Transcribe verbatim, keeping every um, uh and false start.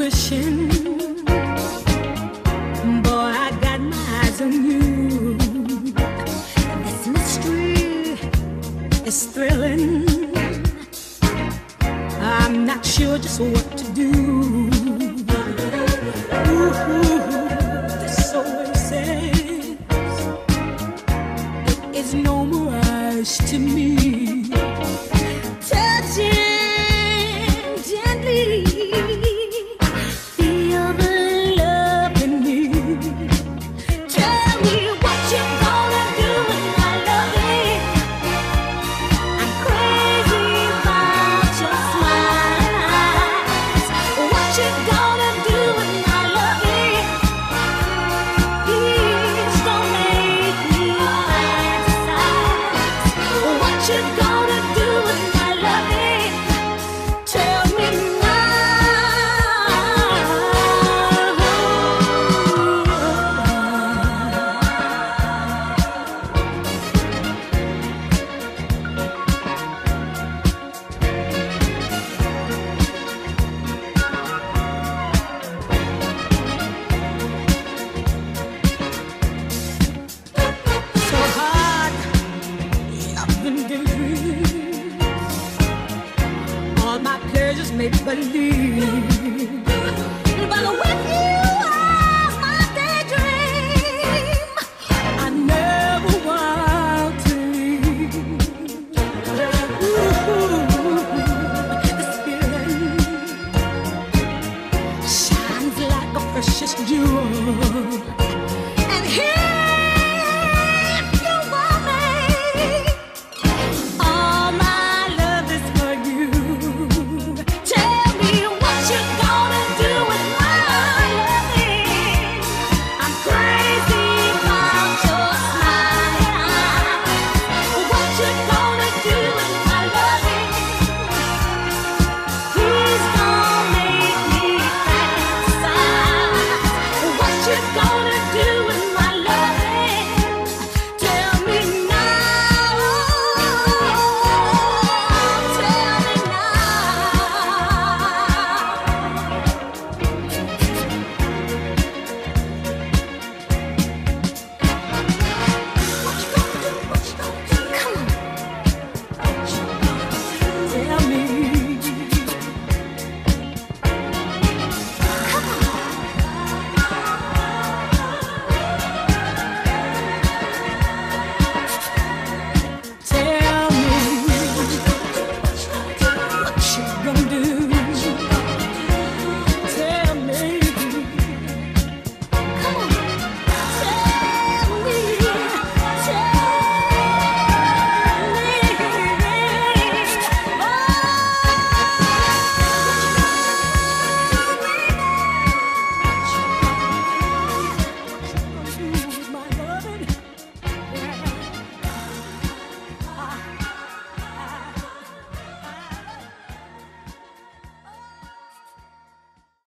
wishing, boy, I got my eyes on you. This mystery is thrilling. I'm not sure just what to do. Ooh, this oasis, it is no mirage to me. Touching gently, feel the love in me. Tell me what you gonna do with my loving. I'm crazy about your smiles. What you gonna do with my loving? Please don't make me fantasize. What you gonna do with my loving? Tell me so hard, loving daydreams. All my pleasures make believe.